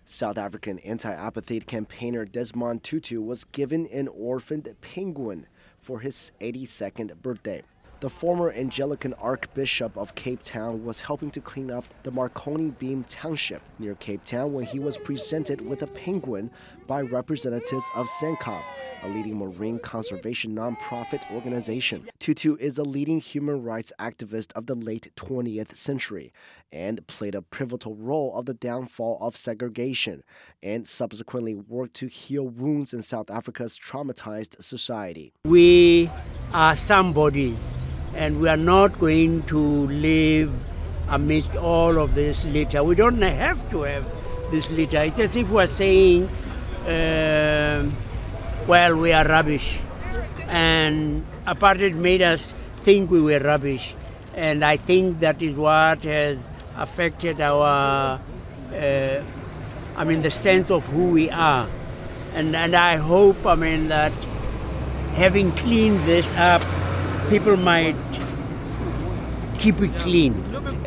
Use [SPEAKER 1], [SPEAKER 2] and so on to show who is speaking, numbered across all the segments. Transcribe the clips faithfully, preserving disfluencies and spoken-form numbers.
[SPEAKER 1] South African anti-apartheid campaigner Desmond Tutu was given an orphaned penguin for his eighty-second birthday. The former Anglican archbishop of Cape Town was helping to clean up the Marconi Beam Township near Cape Town when he was presented with a penguin by representatives of SANCCOB, a leading marine conservation nonprofit organization. Tutu is a leading human rights activist of the late twentieth century and played a pivotal role of the downfall of segregation and subsequently worked to heal wounds in South Africa's traumatized society.
[SPEAKER 2] We are somebodies, and we are not going to live amidst all of this litter. We don't have to have this litter. It's as if we're saying, uh, well, we are rubbish. And apartheid made us think we were rubbish. And I think that is what has affected our, uh, I mean, the sense of who we are. And, and I hope, I mean, that having cleaned this up, people might keep it clean.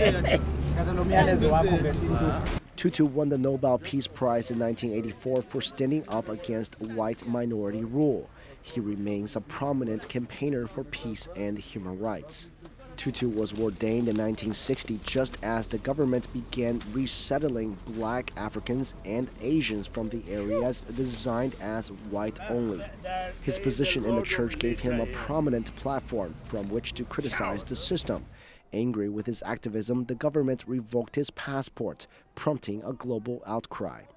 [SPEAKER 1] Tutu won the Nobel Peace Prize in nineteen eighty-four for standing up against white minority rule. He remains a prominent campaigner for peace and human rights. Tutu was ordained in nineteen sixty just as the government began resettling black Africans and Asians from the areas designed as white only. His position in the church gave him a prominent platform from which to criticize the system. Angry with his activism, the government revoked his passport, prompting a global outcry.